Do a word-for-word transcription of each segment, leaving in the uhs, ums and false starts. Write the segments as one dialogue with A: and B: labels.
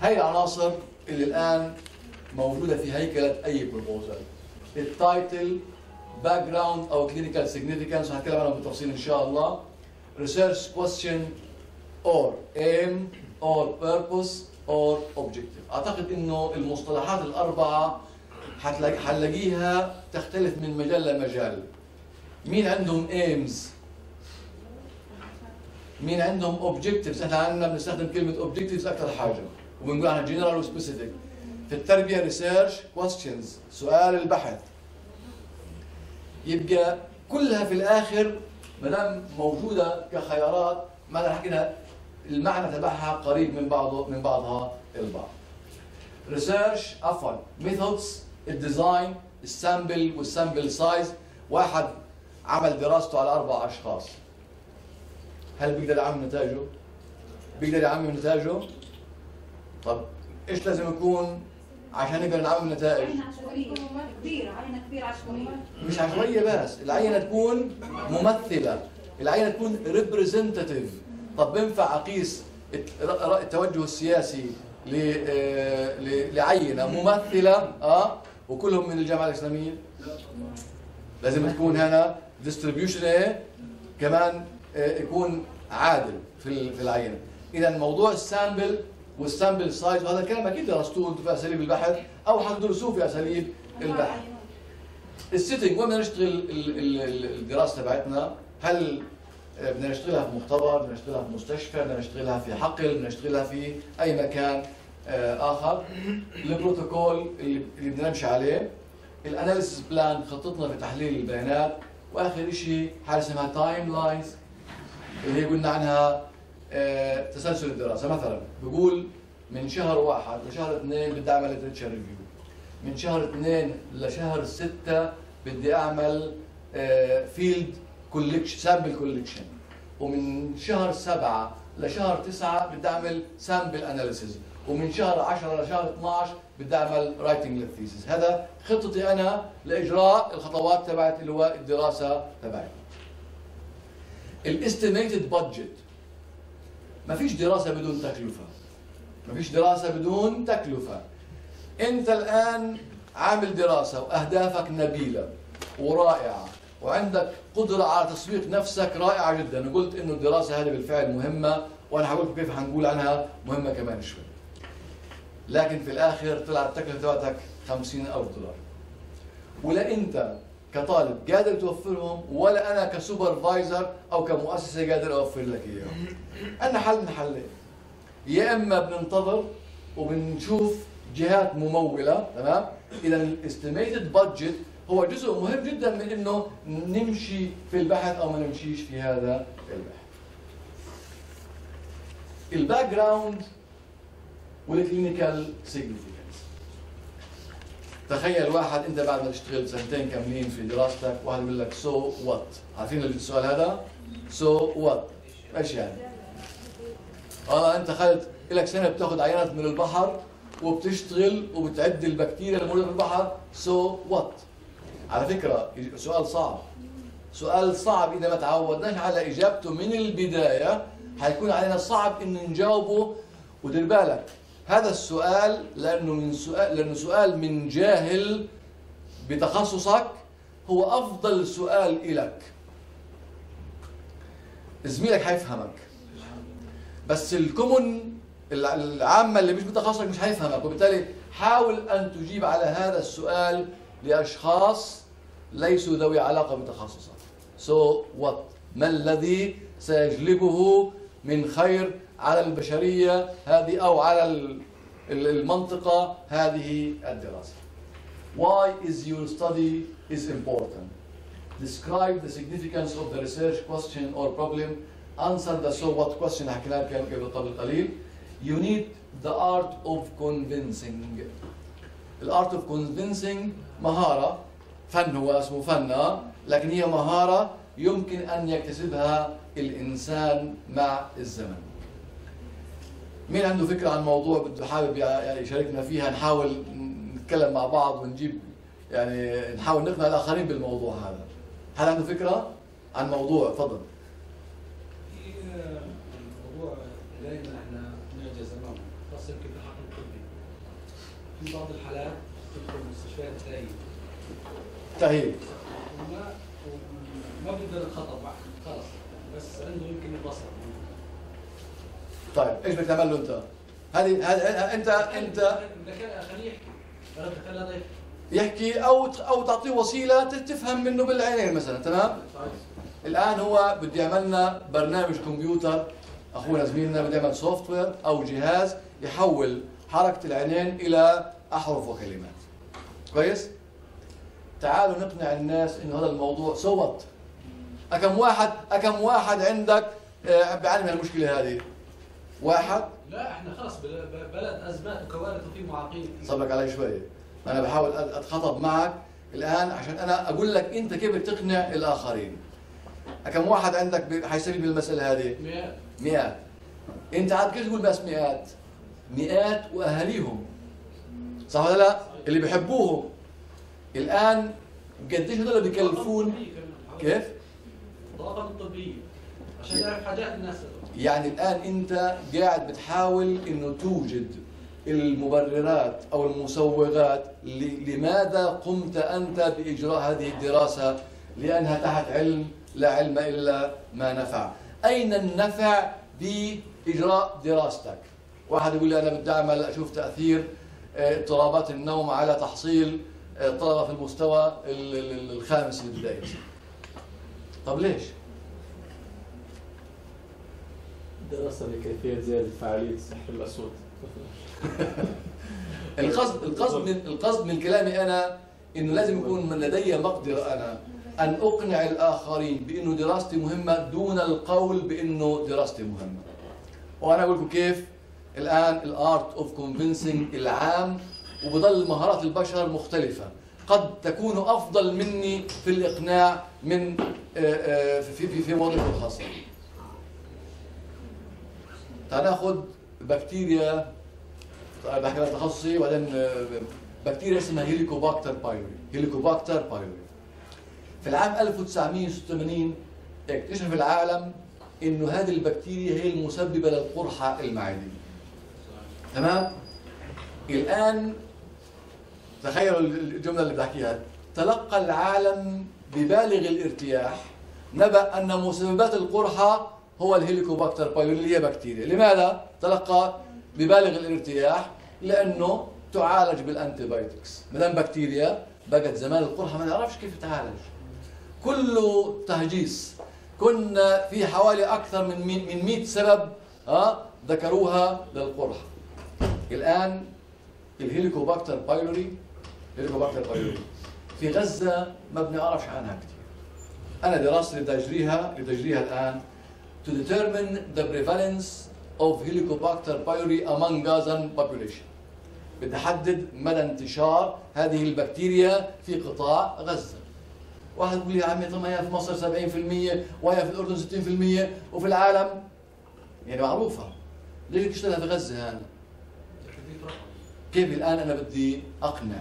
A: هاي العناصر اللي الان موجوده في هيكله اي بروبوزل. التايتل، باك جراوند او كلينيكال سيجنيفيكانس، وهنتكلم عنهم بالتفصيل ان شاء الله. ريسيرش كويستشن اور ايم اور بيربوس اور اوبجكتيف. اعتقد انه المصطلحات الاربعه حتلاقي حنلاقيها تختلف من مجال لمجال. مين عندهم ايمز؟ مين عندهم اوبجكتيفز؟ احنا عندنا بنستخدم كلمه اوبجكتيفز اكثر حاجه وبنقول عنها جنرال وسبيسيفيك. في التربيه ريسيرش كويستشنز، سؤال البحث. يبقى كلها في الاخر ما دام موجوده كخيارات معنى حكينا المعنى تبعها قريب من بعضه من بعضها البعض. ريسيرش عفوا ميثودز، الديزاين، السامبل والسامبل سايز. واحد عمل دراسته على اربع اشخاص، هل بيقدر يعمم نتائجه؟ بيقدر يعمم نتائجه؟ طب ايش لازم يكون عشان نقدر نعمم نتائج؟
B: عينة كبيرة، عينة كبيرة عشوائية.
A: مش عشوائية بس، العينة تكون ممثلة، العينة تكون ريبريزنتاتيف. طب بينفع اقيس التوجه السياسي لعينة ممثلة اه وكلهم من الجامعة الإسلامية؟ لازم تكون هنا ديستريبيوشن ايه؟ كمان يكون عادل في في العينة. إذا موضوع السامبل والسامبل سايز، وهذا الكلام اكيد درستوه انتم في اساليب البحث او حتدرسوه في اساليب البحث. السيتنج، وين بدنا نشتغل الدراسه تبعتنا؟ هل بدنا نشتغلها في مختبر، بدنا نشتغلها في مستشفى، بدنا نشتغلها في حقل، بدنا نشتغلها في اي مكان اخر. البروتوكول اللي بدنا نمشي عليه، الاناليسيس بلان، خطتنا في تحليل البيانات، واخر شيء حاجه اسمها تايم لاينز اللي هي قلنا عنها آه، تسلسل الدراسه. مثلا بقول من شهر واحد لشهر اثنين بدي اعمل ليترشر ريفيو، من شهر اثنين لشهر سته بدي اعمل فيلد كولكشن سامبل كولكشن، ومن شهر سبعه لشهر تسعه بدي اعمل سامبل اناليسيز، ومن شهر عشرة لشهر اثنعش بدي اعمل رايتنج للثيسيس. هذا خطتي انا لاجراء الخطوات تبعت اللي هو الدراسه تبعي. الاستيميتد بادجت، ما فيش دراسة بدون تكلفة. ما فيش دراسة بدون تكلفة. أنت الآن عامل دراسة وأهدافك نبيلة ورائعة وعندك قدرة على تسويق نفسك رائعة جدا، وقلت إنه الدراسة هذه بالفعل مهمة، وأنا هقول لكم كيف حنقول عنها مهمة كمان شوي. لكن في الآخر طلعت التكلفة تبعتك خمسين ألف دولار. ولا أنت كطالب قادر توفرهم، ولا انا كسوبرفايزر او كمؤسسه قادر اوفر لك اياهم. عندنا حل من حلين، يا اما بننتظر وبنشوف جهات مموله، تمام؟ اذا الاستيميتد بادجت هو جزء مهم جدا من انه نمشي في البحث او ما نمشيش في هذا البحث. الباك جراوند والكلينيكال سيجنيفيكانس. تخيل واحد انت بعد ما تشتغل سنتين كاملين في دراستك، واحد يقول لك سو so وات. عارفين السؤال هذا؟ سو so وات ايش يعني؟ اه انت اخذت لك سنه بتاخذ عينات من البحر وبتشتغل وبتعد البكتيريا الموجوده في البحر، سو so وات. على فكره سؤال صعب، سؤال صعب اذا ما تعودناش على اجابته من البدايه حيكون علينا صعب ان نجاوبه. ودير بالك هذا السؤال لانه من سؤال لانه سؤال من جاهل بتخصصك هو افضل سؤال إلك. زميلك حيفهمك، بس الكومن العامه اللي مش بتخصصك مش حيفهمك، وبالتالي حاول ان تجيب على هذا السؤال لاشخاص ليسوا ذوي علاقه بتخصصك. سو so وات، ما الذي سيجلبه من خير على البشرية هذه أو على المنطقة هذه الدراسة. Why is your study is important? Describe the significance of the research question or problem. Answer the so what question حكيناها قبل قليل. You need the art of convincing. The art of convincing مهارة، فن هو اسمه فن، لكن هي مهارة يمكن أن يكتسبها الإنسان مع الزمن. مين عنده فكرة عن موضوع بده حابب يعني يشاركنا فيها؟ نحاول نتكلم مع بعض ونجيب يعني نحاول نقنع الآخرين بالموضوع هذا. هل عنده فكرة عن موضوع؟ تفضل.
C: الموضوع دائما احنا نعجز امامه. خاصه يمكن بالحقل الطبي. في بعض الحالات تدخل مستشفيات تأهيل.
A: تأهيل.
C: وما ما بيقدر الخطر خلص بس عنده يمكن البصر.
A: طيب ايش بدك تعمل له انت؟ هذه هذه انت انت
C: خليه يحكي. خليه هذا
A: يحكي او او تعطيه وسيله تفهم منه بالعينين مثلا، تمام؟ الان هو بده يعمل لنا برنامج كمبيوتر، اخونا زميلنا بده يعمل سوفت وير او جهاز يحول حركه العينين الى احرف وكلمات. كويس؟ تعالوا نقنع الناس انه هذا الموضوع صوت. أكم واحد أكم واحد عندك بيعاني من المشكلة هذه؟ واحد؟
C: لا احنا خلص بلد ازمات وكوارث وفي معاقين.
A: صبرك علي شوي. انا بحاول اتخاطب معك الان عشان انا اقول لك انت كيف بتقنع الاخرين. كم واحد عندك حيستفيد من المساله هذه؟
C: مئات.
A: مئات. انت عاد كيف تقول بس مئات؟ مئات واهاليهم. صح ولا لا؟ اللي بيحبوهم. الان قديش هذول بيكلفون؟ كيف؟
C: الطاقم الطبيه عشان يعرف حاجات الناس.
A: يعني الآن أنت قاعد بتحاول إنه توجد المبررات أو المسوغات لماذا قمت أنت بإجراء هذه الدراسة، لأنها تحت علم لا علم إلا ما نفع. أين النفع بإجراء دراستك؟ واحد يقول لي أنا بدي أعمل أشوف تأثير اضطرابات النوم على تحصيل طلبة في المستوى الخامس الابتدائي. طب ليش؟
D: دراسة لكيفية زيادة فعالية السحر الأسود.
A: القصد القصد من القصد من كلامي أنا إنه لازم يكون من لدي مقدرة أنا أن أقنع الآخرين بإنه دراستي مهمة دون القول بإنه دراستي مهمة. وأنا أقول لكم كيف الآن الآرت أوف كونفينسينج العام، وبضل مهارات البشر مختلفة. قد تكون أفضل مني في الإقناع من في في في مواضيع الخاصة. تعال ناخذ بكتيريا، بحكي لك تخصصي، وبعدين بكتيريا اسمها هيليكوباكتر بايلوري. هيليكوباكتر بايلوري في العام ألف وتسعمئة وستة وثمانين اكتشف العالم انه هذه البكتيريا هي المسببه للقرحه المعديه. تمام؟ الان تخيلوا الجمله اللي بحكيها. تلقى العالم ببالغ الارتياح نبأ ان مسببات القرحه هو الهيليكوباكتر بايلوري اللي هي بكتيريا. لماذا تلقى ببالغ الارتياح؟ لانه تعالج بالانتيبايوتكس. ما دام بكتيريا بقت زمان القرحه ما نعرفش كيف تعالج. كله تهجيس. كنا في حوالي اكثر من من مئة سبب اه ذكروها للقرحه. الان الهيليكوباكتر بايلوري هيليكوباكتر بايلوري في غزه ما بنعرفش عنها كثير. انا دراستي اللي بدي اجريها اللي بدي اجريها الان to determine the prevalence of Helicobacter pylori among Gazan population. بدي احدد مدى انتشار هذه البكتيريا في قطاع غزه. واحد يقول لي يا عمي طب ما هي في مصر سبعين بالمئة وهي في الاردن ستين بالمئة وفي العالم يعني معروفه. ليش تشتغلها في غزه هنا؟ كيف الان انا بدي اقنع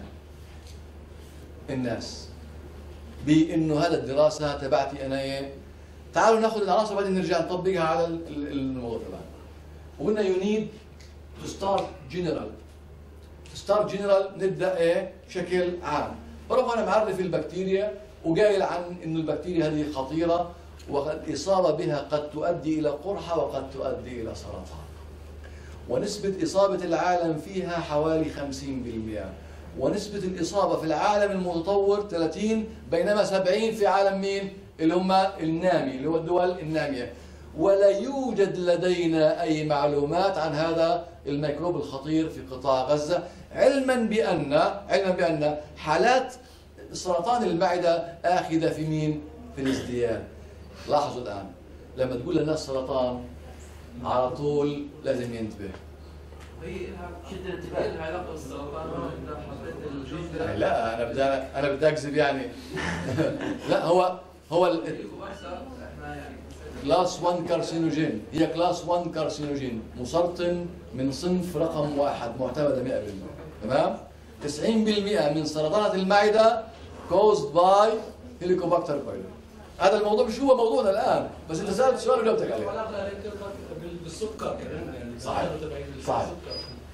A: الناس بانه هذا الدراسه تبعتي انا ايه؟ تعالوا ناخذ العناصر وبعدين نرجع نطبقها على الموضوع تبعنا. وقلنا يو نيد تو ستارت جنرال. ستارت جنرال نبدا ايه؟ بشكل عام. بروح انا معرف البكتيريا وقايل عن انه البكتيريا هذه خطيره والإصابة بها قد تؤدي إلى قرحة وقد تؤدي إلى سرطان. ونسبة إصابة العالم فيها حوالي خمسين بالمئة، ونسبة الإصابة في العالم المتطور ثلاثين، بينما سبعين في عالم مين؟ اللي هم النامي، اللي هو الدول النامية. ولا يوجد لدينا أي معلومات عن هذا الميكروب الخطير في قطاع غزة، علما بأن علما بأن حالات سرطان المعدة آخذة في مين؟ في الازدياد. لاحظوا الآن لما تقول للناس سرطان على طول لازم ينتبه.
E: هي شدة انتباه لها علاقة بالسرطان ولا
A: لا أنا بدي أنا بدي أكذب يعني. لا هو هو كلاس واحد كارسينوجين، هي كلاس واحد كارسينوجين مسرطن من صنف رقم واحد معتمدة مئة بالمئة. تمام؟ تسعين بالمئة من سرطانات المعدة caused by Helicobacter pylori. هذا الموضوع مش هو موضوعنا الآن، بس أنت سألت سؤال وجاوبتك عليه.
C: بالسكر كمان يعني
A: صحيح صحيح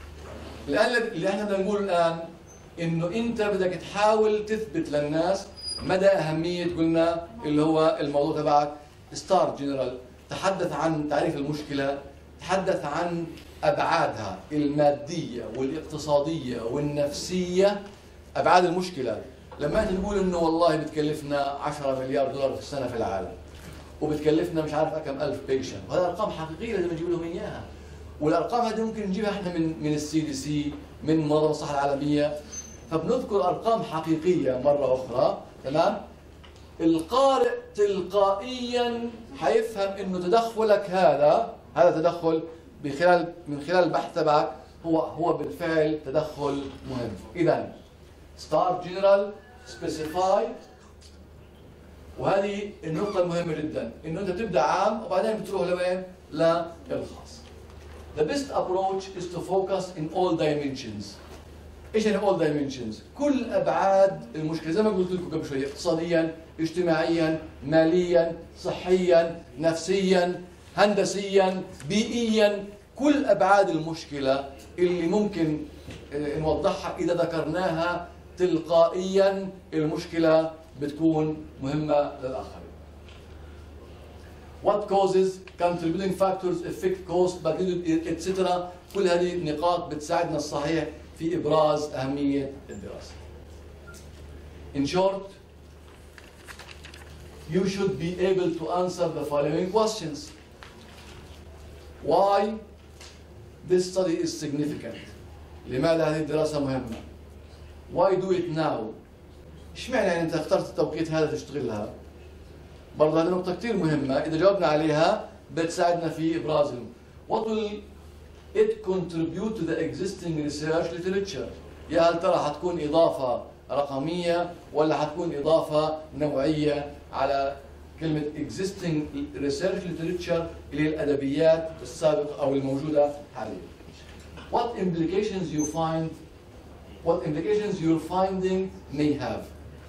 A: الآن اللي احنا بدنا نقوله الآن إنه أنت بدك تحاول تثبت للناس مدى أهمية قلنا اللي هو الموضوع تبعك ستار جنرال. تحدث عن تعريف المشكلة، تحدث عن أبعادها المادية والاقتصادية والنفسية. أبعاد المشكلة لما أنت تقول إنه والله بتكلفنا عشرة مليار دولار في السنة في العالم، وبتكلفنا مش عارف كم ألف بيشنت، وهذه أرقام حقيقية لازم نجيب لهم إياها. والأرقام هذه ممكن نجيبها إحنا من من السي دي سي، من منظمة الصحة العالمية. فبنذكر أرقام حقيقية مرة أخرى، تمام؟ القارئ تلقائيا حيفهم إنه تدخلك هذا هذا تدخل بخلال من خلال البحث تبعك هو هو بالفعل تدخل مهم. إذا ستار جنرال سبيسيفاي، وهذه النقطة المهمة جدا، إنه أنت بتبدأ عام وبعدين بتروح لوين؟ للخاص. The best approach is to focus in all dimensions. ايش يعني all dimensions؟ كل ابعاد المشكله زي ما قلت لكم قبل شويه، اقتصاديا، اجتماعيا، ماليا، صحيا، نفسيا، هندسيا، بيئيا، كل ابعاد المشكله اللي ممكن نوضحها اذا ذكرناها تلقائيا المشكله بتكون مهمه للاخرين. What causes, contributing factors, effect, cost, magnitude, et cetera. كل هذه النقاط بتساعدنا الصحيح في إبراز أهمية الدراسة. In short, you should be able to answer the following questions. Why this study is significant? لماذا هذه الدراسة مهمة؟ Why do it now? إشمعنى يعني أنت اخترت التوقيت هذا تشتغلها؟ برضه هذه نقطة كثير مهمة، إذا جاوبنا عليها بتساعدنا في إبرازهم. What will it contribute to the existing research literature؟ يا هل ترى حتكون إضافة رقمية ولا حتكون إضافة نوعية على كلمة existing research literature اللي هي الأدبيات السابقة أو الموجودة حاليا. What implications you find what implications your finding may have؟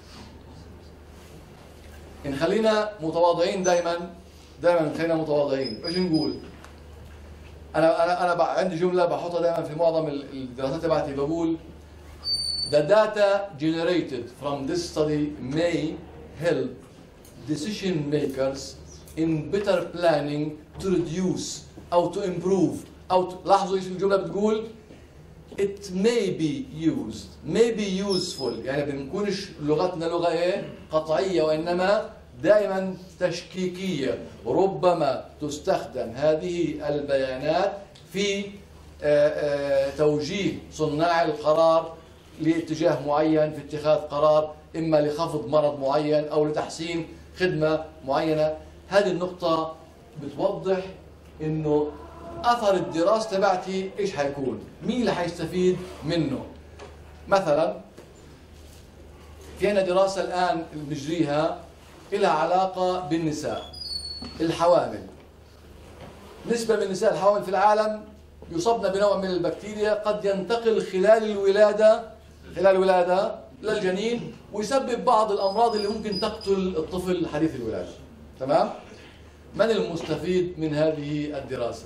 A: إن خلينا متواضعين دائما دائما خلينا متواضعين، ايش نقول؟ انا انا انا عندي جمله بحطها دائما في معظم الدراسات تبعتي، بقول the data generated from this study may help decision makers in better planning to reduce او to improve او to... لاحظوا ايش الجمله بتقول؟ it may be used may be useful، يعني بنكونش لغتنا لغه ايه؟ قطعيه، وانما دائما تشكيكيه. ربما تستخدم هذه البيانات في توجيه صناع القرار لاتجاه معين في اتخاذ قرار، اما لخفض مرض معين او لتحسين خدمه معينه. هذه النقطه بتوضح انه اثر الدراسه تبعتي ايش حيكون، مين اللي حيستفيد منه. مثلا في عندنا دراسه الان بنجريها لها علاقه بالنساء الحوامل. نسبه من النساء الحوامل في العالم يصبن بنوع من البكتيريا قد ينتقل خلال الولاده خلال الولاده للجنين ويسبب بعض الامراض اللي ممكن تقتل الطفل حديث الولاده. تمام؟ من المستفيد من هذه الدراسه؟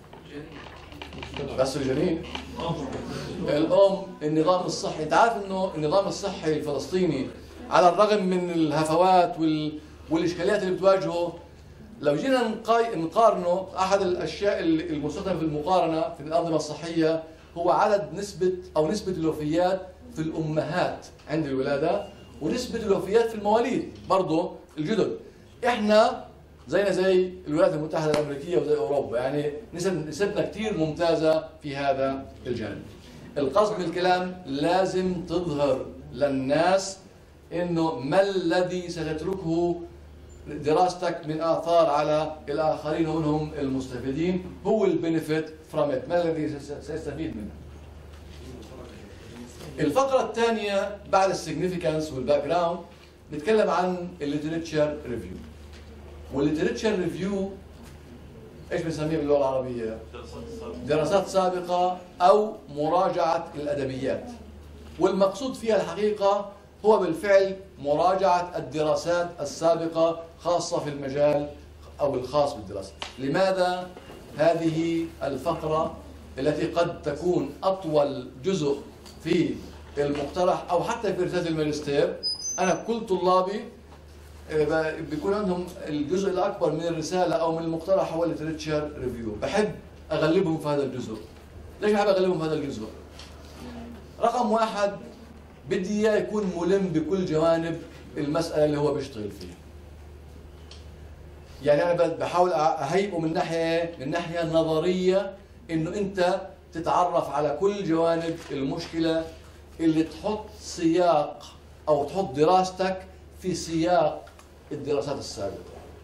A: بس الجنين. الام، النظام الصحي. انت عارف انه النظام الصحي الفلسطيني على الرغم من الهفوات وال... والاشكاليات اللي بتواجهه، لو جينا نقارنه، احد الاشياء المستخدمه في المقارنه في الانظمه الصحيه هو عدد نسبه او نسبه الوفيات في الامهات عند الولاده ونسبه الوفيات في المواليد برضه الجدد. احنا زينا زي الولايات المتحده الامريكيه وزي اوروبا، يعني نسب نسبنا كثير ممتازه في هذا الجانب. القصد من الكلام لازم تظهر للناس انه ما الذي ستتركه دراستك من آثار على الآخرين ومنهم المستفيدين، هو البنفيت فروم ات، ما الذي سيستفيد منه. الفقرة الثانية بعد السيجنيفيكانس والباك جراوند نتكلم عن الليتريتشر ريفيو. والليتريتشر ريفيو ايش بنسميه باللغة العربية؟ دراسات سابقة أو مراجعة الأدبيات. والمقصود فيها الحقيقة هو بالفعل مراجعة الدراسات السابقة خاصة في المجال أو الخاص بالدراسة. لماذا هذه الفقرة التي قد تكون أطول جزء في المقترح أو حتى في رسالة الماجستير. أنا كل طلابي بيكون عندهم الجزء الأكبر من الرسالة أو من المقترح هو الليتريتشر ريفيو، بحب أغلبهم في هذا الجزء. ليش بحب أغلبهم في هذا الجزء؟ رقم واحد، بدي إياه يكون ملم بكل جوانب المسألة اللي هو بيشتغل فيها. يعني أنا بحاول أهيئه من ناحية من ناحية نظرية، إنه أنت تتعرف على كل جوانب المشكلة اللي تحط سياق أو تحط دراستك في سياق الدراسات السابقة.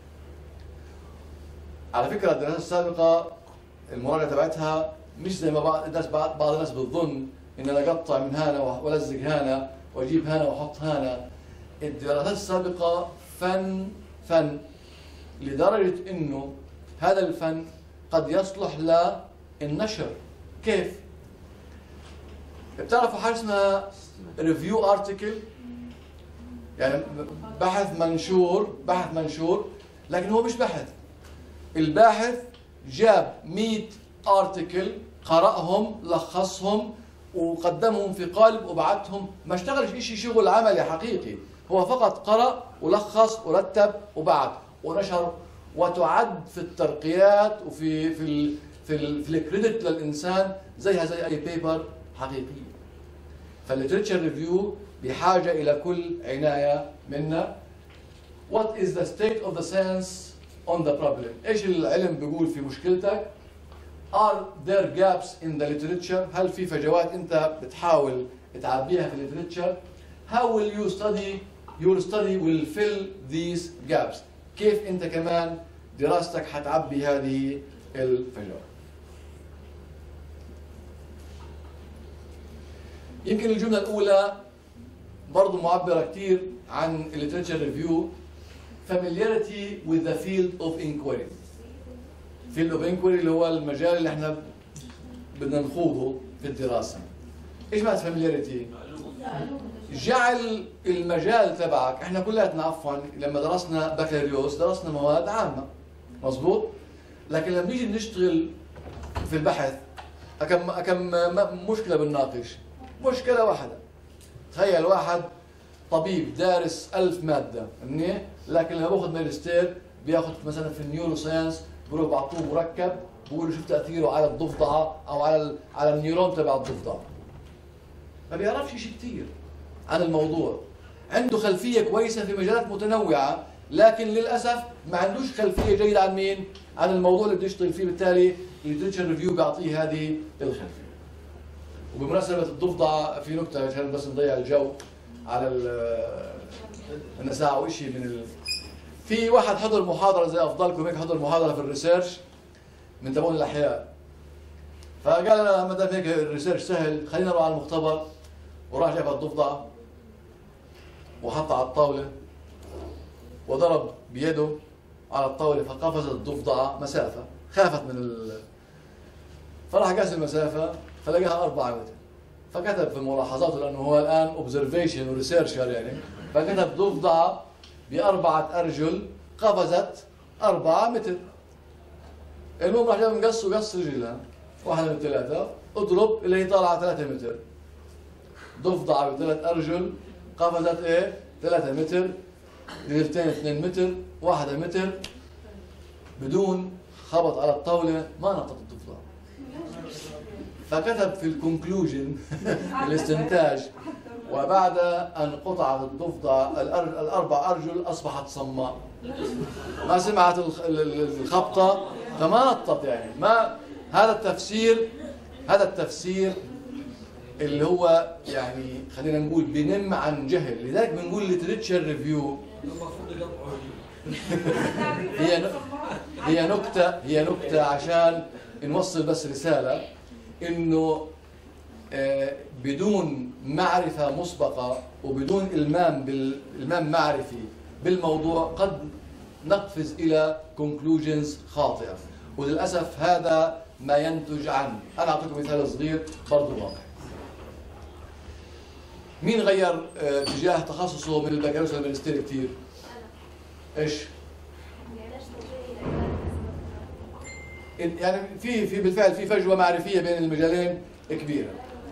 A: على فكرة الدراسات السابقة المراجعة تبعتها مش زي ما بعض الناس بعض الناس بتظن إن أنا أقطع من هنا وألزق هنا وأجيب هنا وأحط هنا. الدراسات السابقة فن فن لدرجة إنه هذا الفن قد يصلح للنشر. كيف؟ بتعرفوا حاجة اسمها ريفيو ارتكل، يعني بحث منشور، بحث منشور لكن هو مش بحث. الباحث جاب مئة ارتكل، قرأهم، لخصهم وقدمهم في قالب وبعتهم، ما اشتغلش شيء شغل عملي حقيقي، هو فقط قرأ ولخص ورتب وبعت ونشر، وتعد في الترقيات وفي في ال في ال في الكريدت للانسان زيها زي اي بيبر حقيقيه. فالليتريتشر ريفيو بحاجه الى كل عنايه منا. What is the state of the science on the problem؟ ايش العلم بيقول في مشكلتك؟ Are there gaps in the literature؟ هل في فجوات انت بتحاول تعبيها في الليتريتشر؟ How will you study your study will fill these gaps؟ كيف انت كمان دراستك حتعبي هذه الفجوات؟ يمكن الجملة الأولى برضو معبرة كثير عن الليتريتشر ريفيو. familiarity with the field of inquiry. field of inquiry اللي هو المجال اللي احنا بدنا نخوضه في الدراسة. ايش معنى familiarity؟ جعل المجال تبعك، احنا كلياتنا عفوا لما درسنا بكالوريوس درسنا مواد عامة، مظبوط؟ لكن لما نيجي نشتغل في البحث أكم أكم مشكلة بنناقش، مشكلة واحدة. تخيل واحد طبيب دارس ألف مادة، منيح، لكن لما باخذ ماجستير بياخذ مثلا في النيورو ساينس بيقولوا بعطوه مركب بيقولوا شوف تأثيره على الضفدعة أو على على النيورون تبع الضفدع. ما بيعرفش شيء كثير عن الموضوع، عنده خلفية كويسة في مجالات متنوعة، لكن للأسف ما عندوش خلفية جيدة عن مين؟ عن الموضوع اللي بده يشتغل فيه، بالتالي الليتريتشر ريفيو بيعطيه هذه الخلفية. وبمناسبة الضفدع في نكتة عشان بس نضيع الجو على النساء أو شيء من ال... في واحد حضر محاضرة زي أفضلكم هيك، حضر محاضرة في الريسيرش من تبون الأحياء، فقال أنا ما دام هيك الريسيرش سهل خلينا نروح على المختبر، وراح جاب الضفدع وحطها على الطاولة وضرب بيده على الطاولة فقفزت الضفدعة مسافة، خافت من ال... فراح قاس المسافة فلقاها أربعة متر، فكتب في ملاحظاته لأنه هو الآن اوبزرفيشن وريسيرشر يعني، فكتب ضفدعة بأربعة أرجل قفزت أربعة متر. المهم راح جاب مقص وقص رجلها واحدة من ثلاثة، اضرب اللي هي طالعة ثلاثة متر. ضفدعة بثلاث أرجل قفزت إيه؟ ثلاثة متر، رجلتين اثنين متر، واحدة متر، بدون خبط على الطاولة ما نطت الضفدع. فكتب في الكونكلوجن الاستنتاج: وبعد أن قطعت الضفدع الأربع أرجل أصبحت صماء. ما سمعت الخبطة فما نطت. يعني ما هذا التفسير، هذا التفسير اللي هو يعني خلينا نقول بنم عن جهل. لذلك بنقول ليتريتشر ريفيو هي هي نكتة هي نكتة عشان نوصل بس رسالة إنه بدون معرفة مسبقة وبدون إلمام بالإلمام معرفي بالموضوع قد نقفز إلى conclusions خاطئة، وللأسف هذا ما ينتج عنه. أنا أعطيكم مثال صغير برضه واقع. مين غير اتجاه تخصصه من البكالوريوس للماجستير كثير؟ إيش؟ يعني في في بالفعل في فجوه معرفيه بين المجالين كبيره.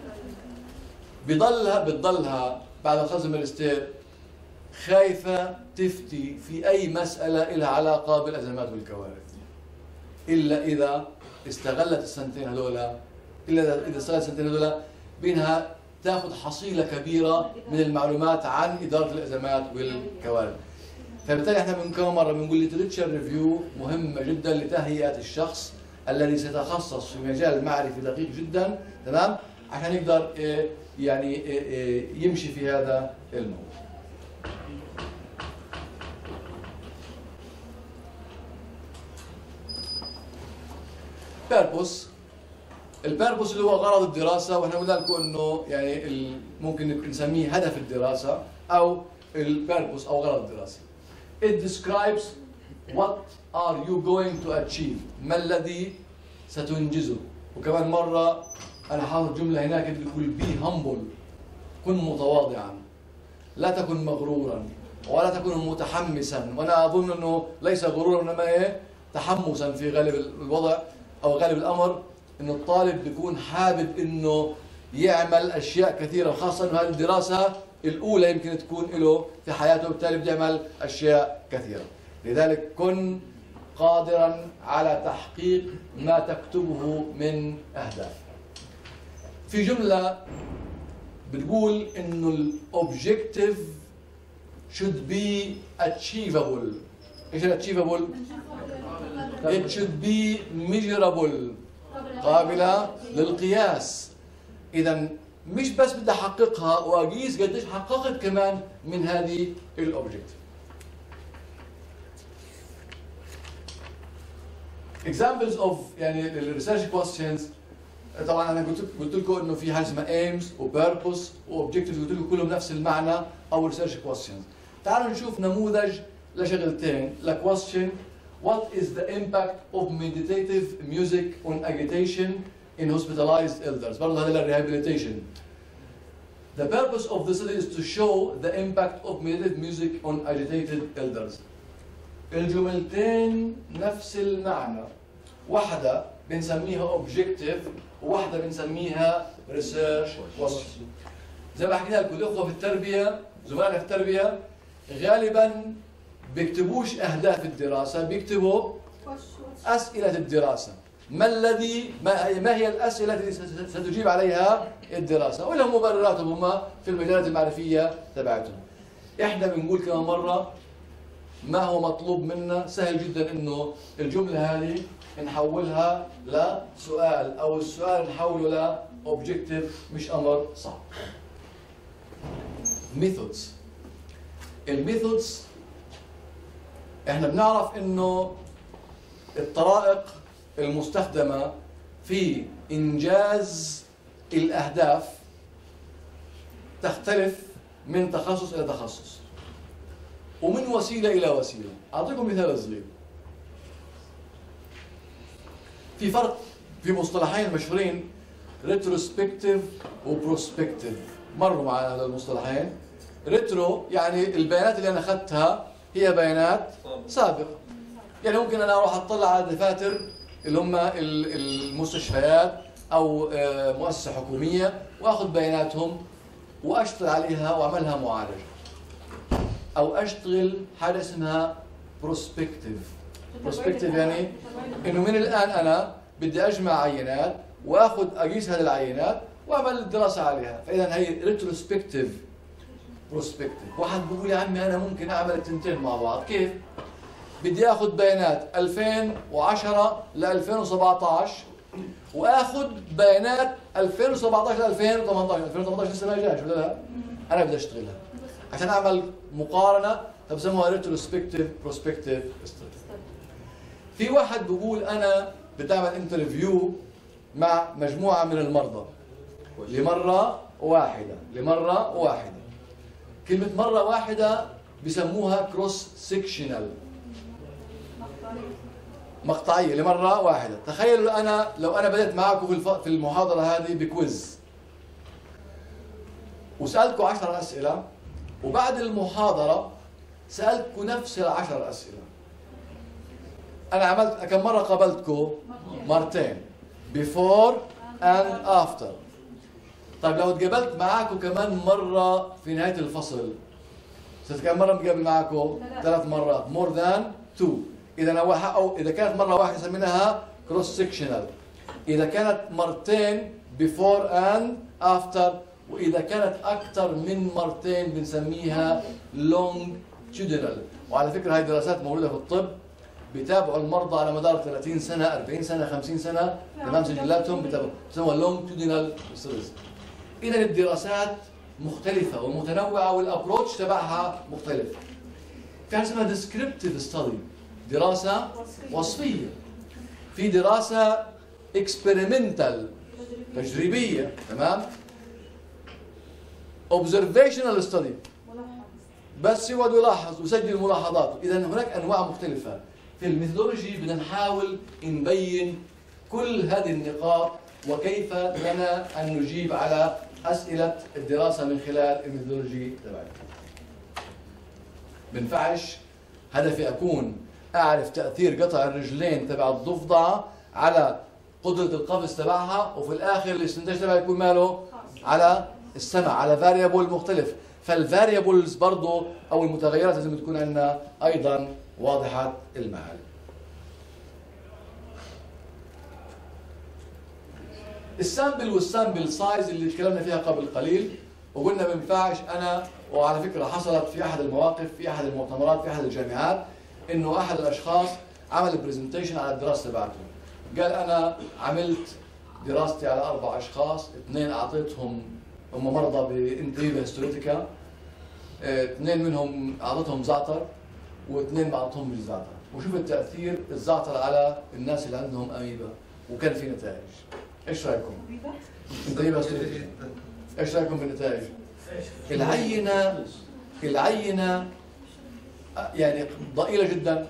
A: بضلها بتضلها بعد ما تخلص الماجستير خايفه تفتي في اي مساله لها علاقه بالازمات والكوارث، الا اذا استغلت السنتين هذول، الا اذا استغلت السنتين هذول بانها تاخذ حصيله كبيره من المعلومات عن اداره الازمات والكوارث. فبالتالي احنا من كم مره بنقول ليتريتشر ريفيو مهمه جدا لتهيئه الشخص الذي سيتخصص في مجال معرفي دقيق جدا، تمام؟ عشان يقدر يعني يمشي في هذا الموضوع. بيربوس، البيربوس اللي هو غرض الدراسه، واحنا قلنا لكم انه يعني ممكن نسميه هدف الدراسه او البيربوس او غرض الدراسه. It describes what are you going to achieve، ما الذي ستنجزه. وكمان مرة أنا حاطط جملة هناك بتقول be humble، كن متواضعا، لا تكن مغرورا ولا تكن متحمسا. وأنا أظن أنه ليس غرورا إنما إيه تحمسا في غالب الوضع أو غالب الأمر، إنه الطالب بيكون حابب إنه يعمل أشياء كثيرة، وخاصة إنه هذه الدراسة الأولى يمكن تكون له في حياته، وبالتالي بده يعمل أشياء كثيرة. لذلك كن قادرا على تحقيق ما تكتبه من أهداف. في جملة بتقول إنه الأوبجيكتيف should be achievable. إيش الأتشيفابل؟ It should be measurable، قابلة للقياس. إذا مش بس بدي أحققها وأقيس قديش حققت كمان من هذه الأوبجيكتيف. examples of يعني الريسيرش questions، طبعا انا قلت قلت لكم انه في حاجه اسمها aims وبيربوس واوبجكتيفز، قلت لكم كلهم نفس المعنى او ريسيرش questions. تعالوا نشوف نموذج لشغلتين. ل question what is the impact of meditative music on agitation in hospitalized elders. برضه هذا الريهابيليتيشن. The purpose of the study is to show the impact of meditative music on agitated elders. الجملتين نفس المعنى، واحدة بنسميها objective وواحدة بنسميها research question. زي ما حكينا لكم الأخوة في التربية، زملائنا في التربية غالبا بيكتبوش أهداف الدراسة، بيكتبوا أسئلة الدراسة. ما الذي ما, ما هي الأسئلة التي ستجيب عليها الدراسة، ولهم مبرراتهم هم في المجالات المعرفية تبعتهم. احنا بنقول كمان مرة ما هو مطلوب منا، سهل جدا انه الجملة هذه نحولها لسؤال او السؤال نحوله ل objective، مش امر صعب. methods. الميثودز احنا بنعرف انه الطرائق المستخدمة في انجاز الاهداف تختلف من تخصص الى تخصص ومن وسيلة إلى وسيلة. أعطيكم مثال صغير. في فرق في مصطلحين مشهورين، ريتروسبكتيف وبروسبكتيف. مروا معنا هذا المصطلحين. ريترو يعني البيانات اللي أنا أخذتها هي بيانات سابقة. يعني ممكن أنا أروح أطلع على دفاتر اللي هم المستشفيات أو مؤسسة حكومية وأخذ بياناتهم وأشتغل عليها وأعملها معالجة. أو أشتغل حاجة اسمها بروسبكتيف. بروسبكتيف يعني إنه من الآن أنا بدي أجمع عينات وآخذ أقيس هذه العينات وأعمل الدراسة عليها. فإذا هي ريتروسبكتيف بروسبكتيف. واحد بيقول يا عمي أنا ممكن أعمل التنتين مع بعض. كيف؟ بدي آخذ بيانات ألفين وعشرة ل ألفين وسبعطعش وآخذ بيانات ألفين وسبعطعش ل ألفين وثمانطعش. ألفين وثمانطعش لسه ما جاش ولا لا؟ أنا بدي أشتغلها عشان اعمل مقارنه، فبسموها ريتروسبكتيف بروسبكتيف ستدي. في واحد بيقول انا بدي اعمل انترفيو مع مجموعه من المرضى لمره واحده، لمره واحده. كلمه مره واحده بسموها كروس سيكشنال، مقطعيه لمره واحده. تخيلوا انا لو انا بدأت معكم في المحاضره هذه بكويز وسالتكم عشر اسئله، وبعد المحاضرة سألتكم نفس العشر أسئلة، انا عملت كم مره قابلتكم؟ مرتين. before and after. طيب لو تقابلت معاكم كمان مره في نهايه الفصل، صرت كم مره بقابل معاكم؟ ثلاث مرات. more than two. اذا او اذا كانت مره واحده سميناها cross sectional. اذا كانت مرتين before and after، واذا كانت اكثر من مرتين بنسميها longitudinal. وعلى فكره هاي دراسات موجوده في الطب، بيتابعوا المرضى على مدار ثلاثين سنه، أربعين سنه، خمسين سنه، تمام، سجلاتهم بيتابعوا، بسموها longitudinal studies. اذا الدراسات مختلفه ومتنوعه والابروتش تبعها مختلف. في حاجه اسمها descriptive study، دراسه وصفيه. في دراسه experimental، تجريبيه، تمام. observational study، بس يقعد يلاحظ ويسجل ملاحظاته. اذا هناك انواع مختلفه. في الميثودولوجي بدنا نحاول نبين كل هذه النقاط وكيف لنا ان نجيب على اسئله الدراسه من خلال الميثودولوجي تبعنا. بنفعش هدفي اكون اعرف تاثير قطع الرجلين تبع الضفدعه على قدره القفز تبعها، وفي الاخر الاستنتاج تبعي يكون ماله على السمع، على فاريبل مختلف. فالفاريبلز برضه او المتغيرات لازم تكون عندنا ايضا واضحه المعالم. السامبل والسامبل سايز اللي تكلمنا فيها قبل قليل، وقلنا ما ينفعش انا، وعلى فكره حصلت في احد المواقف في احد المؤتمرات في احد الجامعات، انه احد الاشخاص عمل برزنتيشن على الدراسه تبعته. قال انا عملت دراستي على اربع اشخاص، اثنين اعطيتهم هم مرضى بانتريبا هيستوريتيكا، اثنين منهم اعطيتهم زعتر واثنين ما اعطيتهمش زعتر، وشوف تاثير الزعتر على الناس اللي عندهم اميبا، وكان في نتائج. ايش رايكم؟ انتريبا هيستوريتيكا. ايش رايكم بالنتائج؟ العينه العينه يعني ضئيله جدا،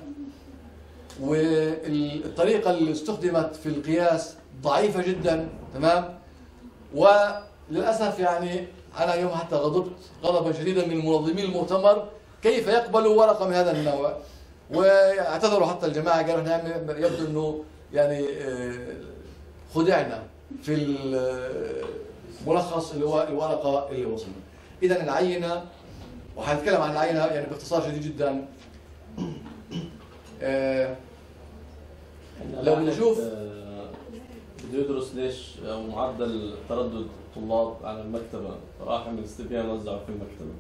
A: والطريقه اللي استخدمت في القياس ضعيفه جدا، تمام؟ وللاسف يعني انا يوم حتى غضبت غضبا شديدا من منظمي المؤتمر، كيف يقبلوا ورقه من هذا النوع؟ واعتذروا حتى الجماعه، قالوا احنا يبدو انه يعني خدعنا في الملخص اللي هو الورقه اللي وصلنا. اذا العينه، وحنتكلم عن العينه يعني باختصار شديد جدا. آه لو نشوف
D: بده يدرس ليش معدل تردد الطلاب على المكتبه، راح يعمل استبيان وزعه في المكتبه.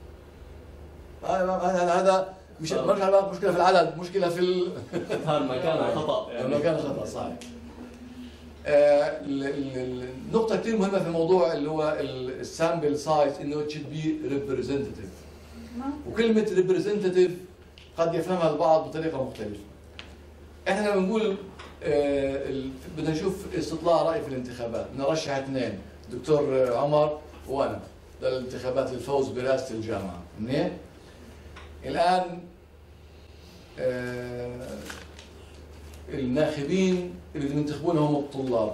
A: هذا هذا مش مشكله في العدد، مشكله في ال...
D: المكان خطا
A: يعني المكان خطا صحيح. آه النقطه كثير مهمه في الموضوع اللي هو السامبل سايز، انه it should be representative. وكلمه representative قد يفهمها البعض بطريقه مختلفه. احنا لما بنقول آه بدنا نشوف استطلاع راي في الانتخابات، نرشح اثنين، دكتور عمر وانا، للانتخابات الفوز برئاسه الجامعه، منين؟ الان آه الناخبين اللي بدهم ينتخبونا هم الطلاب.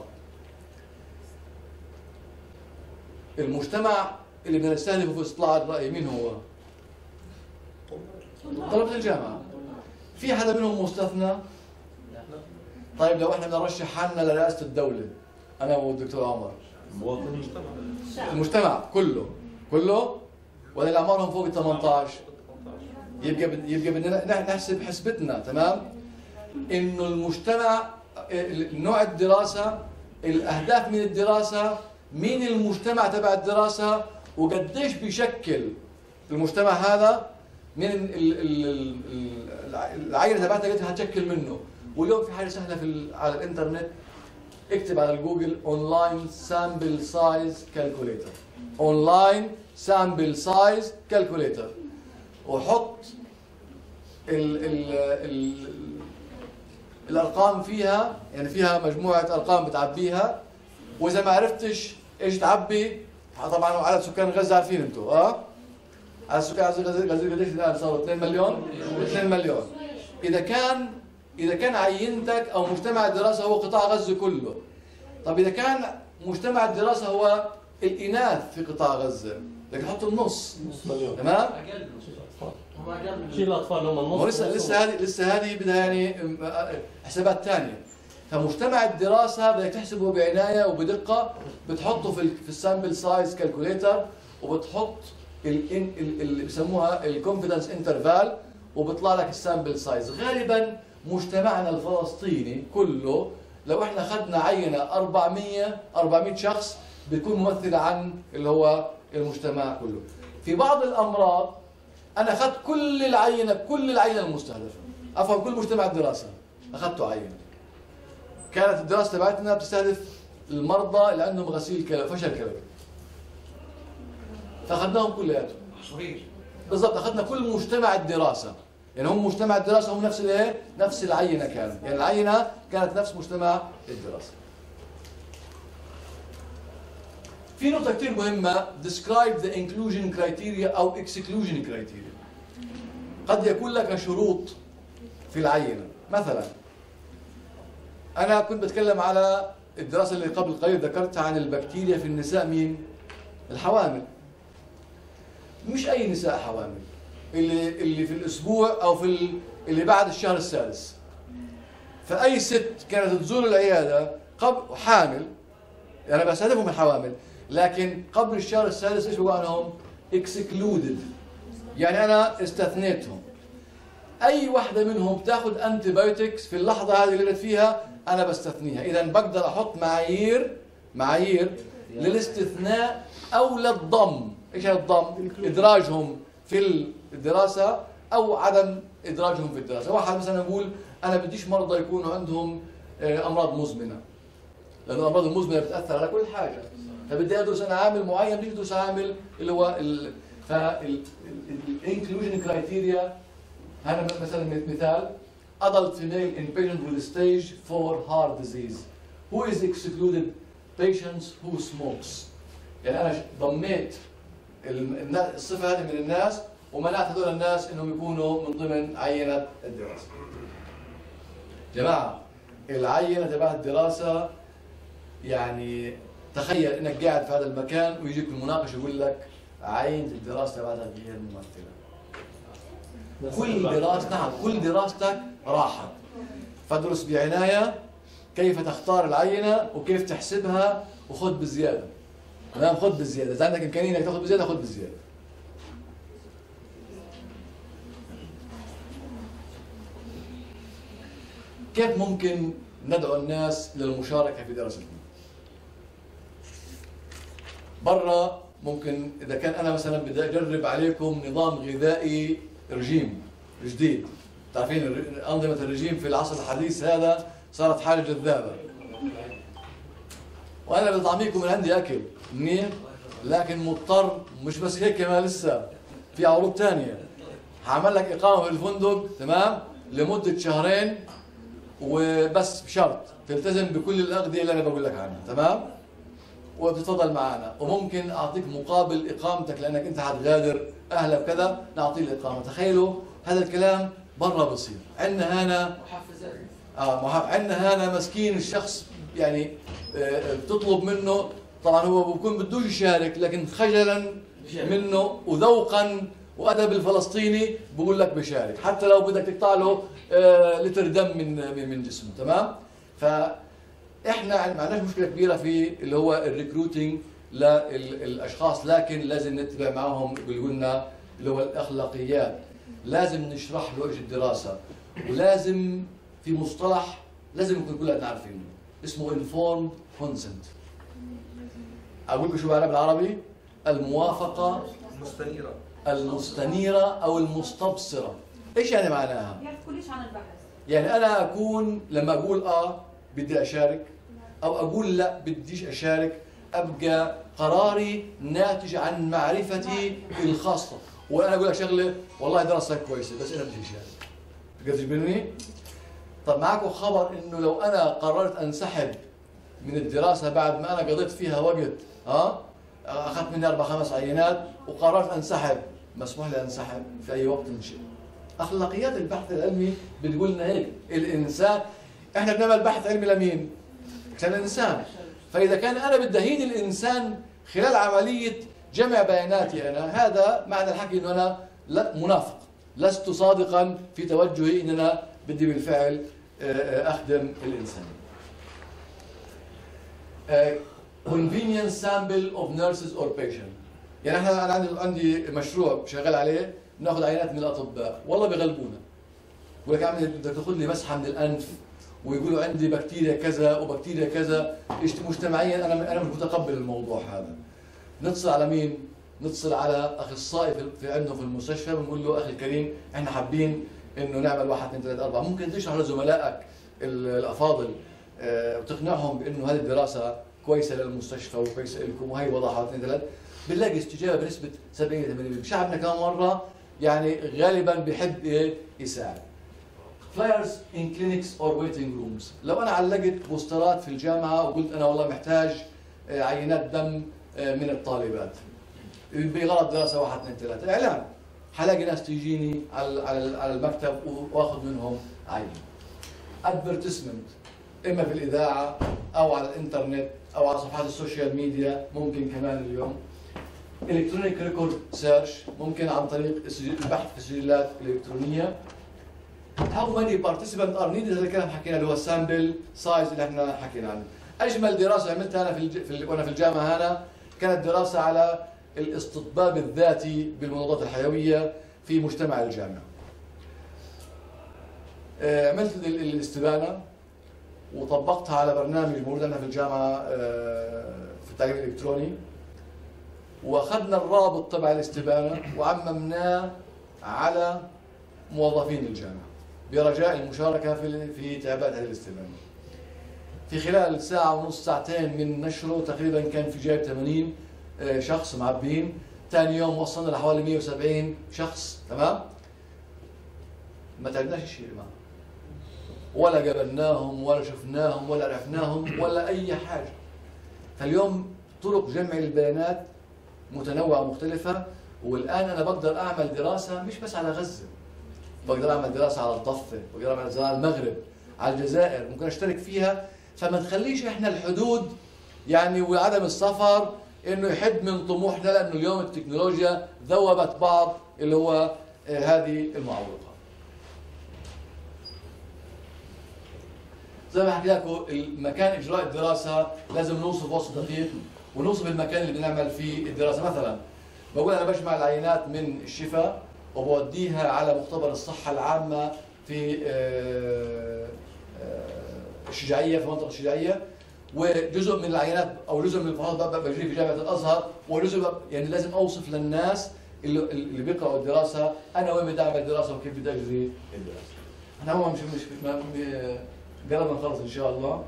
A: المجتمع اللي بدنا نستهدفه في استطلاع الراي مين هو؟ طلبة الجامعة. في حدا منهم مستثنى؟ طيب لو احنا بدنا نرشح حالنا لرئاسة الدولة، أنا والدكتور عمر، المجتمع كله كله ولا اللي أعمارهم فوق ال ثمانية عشر؟ يبقى بد... يبقى بدنا نحسب حسبتنا، تمام؟ إنه المجتمع، نوع الدراسة، الأهداف من الدراسة، مين المجتمع تبع الدراسة، وقديش بيشكل المجتمع هذا من العينه تبعتها اللي هتشكل منه. واليوم في حاجه سهله في على الانترنت، اكتب على جوجل اونلاين سامبل سايز كالكوليتر، اونلاين سامبل سايز كالكوليتر، وحط ال ال ال الارقام فيها، يعني فيها مجموعه ارقام بتعبيها، واذا ما عرفتش ايش تعبي، طبعا عدد سكان غزه عارفين انتم، اه على سكان غزه قديش الان صاروا؟ اثنين مليون؟ اثنين مليون. اذا كان اذا كان عينتك او مجتمع الدراسه هو قطاع غزه كله، طب اذا كان مجتمع الدراسه هو الاناث في قطاع غزه، بدك تحط النص،
D: نص مليون،
A: تمام؟
D: شيل الاطفال اللي هم النص.
A: ولسه لسه هذه لسه هذه بدها يعني حسابات ثانيه. فمجتمع الدراسه بدك تحسبه بعنايه وبدقه، بتحطه في في السامبل سايز كالكوليتر، وبتحط اللي بسموها الكونفدنس انترفال، وبيطلع لك السامبل سايز. غالبا مجتمعنا الفلسطيني كله لو احنا اخذنا عينه أربعمية أربعمية شخص بتكون ممثله عن اللي هو المجتمع كله. في بعض الامراض انا اخذت كل العينه كل العينه المستهدفه، افهم كل مجتمع الدراسه اخذته عينه. كانت الدراسه تبعتنا بتستهدف المرضى اللي عندهم غسيل كلى فشل كلوي، فاخذناهم كلياتهم بالضبط. اخذنا كل مجتمع الدراسه، يعني هم مجتمع الدراسه هم نفس الايه؟ نفس العينه كانوا، يعني العينه كانت نفس مجتمع الدراسه. في نقطه كثير مهمه، describe the inclusion criteria او exclusion criteria. قد يكون لك شروط في العينه، مثلا انا كنت بتكلم على الدراسه اللي قبل قليل ذكرتها عن البكتيريا في النساء، مين؟ الحوامل. مش اي نساء حوامل، اللي اللي في الاسبوع او في اللي بعد الشهر السادس. فاي ست كانت تزور العياده قبل حامل، انا يعني بستهدفهم الحوامل، لكن قبل الشهر السادس ايش بقول عنهم؟ اكسكلودد، يعني انا استثنيتهم. اي واحده منهم بتاخذ انتي بايوتكس في اللحظه هذه اللي قلت فيها انا بستثنيها. اذا بقدر احط معايير معايير للاستثناء او للضم. ايش هي الضم؟ ادراجهم في الدراسه او عدم ادراجهم في الدراسه. واحد مثلا يقول انا بديش مرضى يكونوا عندهم امراض مزمنه، لانه الامراض المزمنه بتاثر على كل حاجه، فبدي ادرس انا عامل معين، بدي ادرس عامل اللي هو ال فالانكلوجن كرايتيريا. هذا مثلا مثال adult female in patient with stage four heart disease who is excluded patients who smokes. يعني انا ضميت الصفه هذه من الناس ومنعت هذول الناس انهم يكونوا من ضمن عينه الدراسه. جماعه العينه تبع الدراسه، يعني تخيل انك قاعد في هذا المكان ويجيك المناقش يقول لك عينه الدراسه تبعتك غير ممثله. كل دراستك نعم كل دراستك راحت. فادرس بعنايه كيف تختار العينه وكيف تحسبها، وخذ بزياده. تمام، خذ بزياده، اذا عندك امكانيه انك تاخذ بزياده خذ بزياده. كيف ممكن ندعو الناس للمشاركه في دراستنا؟ برا ممكن اذا كان انا مثلا بدي اجرب عليكم نظام غذائي رجيم جديد، تعرفين انظمه الرجيم في العصر الحديث هذا صارت حاجه جذابه، وانا بطعميكم من عندي اكل منيح، لكن مضطر مش بس هيك كمان لسه في عروض ثانيه. هعمل لك اقامه في الفندق تمام لمده شهرين، وبس بشرط تلتزم بكل الاغذيه اللي انا بقول لك عنها، تمام؟ وبتفضل معنا، وممكن اعطيك مقابل اقامتك لانك انت حتغادر اهلك كذا، نعطيه الاقامه. تخيلوا هذا الكلام برا بصير. عندنا هنا
E: محفزات
A: اه عندنا هنا مسكين الشخص، يعني آه بتطلب منه، طبعا هو بكون بدوش يشارك، لكن خجلا منه وذوقا وادب الفلسطيني بقول لك بشارك، حتى لو بدك تقطع له آه لتر دم من من جسمه، تمام؟ ف احنا ما عندناش مشكله كبيره في اللي هو الريكروتينج للاشخاص، لكن لازم نتبع معهم قلنا اللي هو الاخلاقيات. لازم نشرح له ايش الدراسه، ولازم في مصطلح لازم نكون كلنا عارفينه اسمه informed consent. اقول لكم شو معناه بالعربي؟ الموافقه المستنيره المستنيره او المستبصره. ايش يعني معناها؟
B: يحكوا ليش عن البحث.
A: يعني انا اكون لما اقول اه بدي اشارك او اقول لا بديش اشارك، ابقى قراري ناتج عن معرفتي الخاصه، وانا اقول لك شغله والله دراستك كويسه بس انا بدي اشارك. تقدر تجبرني؟ طب معكم خبر انه لو انا قررت انسحب من الدراسه بعد ما انا قضيت فيها وقت، ها اخذت مني اربع خمس عينات وقررت انسحب، مسموح لي انسحب في اي وقت من شئت. اخلاقيات البحث العلمي بتقول لنا هيك، الانسان احنا بنعمل بحث علمي لمين؟ عشان الانسان. فاذا كان انا بدي اهين الانسان خلال عمليه جمع بياناتي انا، هذا معنى الحكي انه انا لا منافق. لست صادقا في توجهي ان انا بدي بالفعل اخدم الانسان. convenience sample of nurses or patient. يعني احنا انا عندي عندي مشروع شغال عليه بناخذ عينات من الاطباء، والله بغلبونا. بقول لك يا عمي بدك تاخذ لي مسحه من الانف ويقولوا عندي بكتيريا كذا وبكتيريا كذا، مجتمعيا انا انا مش متقبل الموضوع هذا. نتصل على مين؟ نتصل على اخصائي في عندهم في المستشفى بنقول له اخي الكريم احنا حابين انه نعمل واحد اثنين ثلاثة أربعة، ممكن تشرح لزملائك الافاضل وتقنعهم بانه هذه الدراسه كويسه للمستشفى وكويسه لكم وهي وضعها اثنين ثلاث، بنلاقي استجابه بنسبه سبعين إلى ثمانين بالمئة. شعبنا كمان مره يعني غالبا بيحب ايه؟ يساعد. فلايرز ان كلينكس اور ويتنج رومز، لو انا علقت بوسترات في الجامعه وقلت انا والله محتاج عينات دم من الطالبات بغرض دراسه واحد اثنين ثلاثه، اعلان، حلاقي ناس تيجيني على على المكتب واخذ منهم عين. ادفرتسمنت اما في الاذاعه او على الانترنت او على صفحات السوشيال ميديا، ممكن كمان اليوم. الكترونيك ريكورد سيرش، ممكن عن طريق البحث في السجلات الالكترونيه. How many participants are needed، هذا الكلام حكينا اللي هو السامبل سايز اللي احنا حكينا عنه. اجمل دراسه عملتها انا في, الج... في ال... وانا في الجامعه هنا كانت دراسه على الاستطباب الذاتي بالمضادات الحيويه في مجتمع الجامعه. عملت الاستبانه وطبقتها على برنامج موجود عندنا في الجامعه في التعليم الالكتروني، واخذنا الرابط تبع الاستبانه وعممناه على موظفين الجامعه برجاء المشاركه في في تعبئه هذه الاستبانه. في خلال ساعه ونص ساعتين من نشره تقريبا كان في جايب ثمانين شخص معبين، ثاني يوم وصلنا لحوالي مئة وسبعين شخص، تمام؟ ما تعبناش شيء معهم، ولا قابلناهم ولا شفناهم ولا عرفناهم ولا اي حاجه. فاليوم طرق جمع البيانات متنوعه ومختلفه، والان انا بقدر اعمل دراسه مش بس على غزه، بقدر اعمل دراسه على الضفه، بقدر اعمل دراسه على المغرب، على الجزائر، ممكن اشترك فيها. فما تخليش احنا الحدود يعني وعدم السفر انه يحد من طموحنا، لانه اليوم التكنولوجيا ذوبت بعض اللي هو هذه المعوقات. زي ما حكيت لكم المكان اجراء الدراسه لازم نوصف وصف دقيق ونوصف المكان اللي بنعمل فيه الدراسه. مثلا بقول انا بجمع العينات من الشفاء وبوديها على مختبر الصحه العامه في الشجاعيه، في منطقه الشجاعيه، وجزء من العينات او جزء من الفحوصات بجري في جامعه الازهر، وجزء يعني لازم اوصف للناس اللي اللي بيقراوا الدراسه انا وين بدي اعمل دراسه وكيف بدي اجري الدراسه. احنا هو مش مش قربنا نخلص ان شاء الله.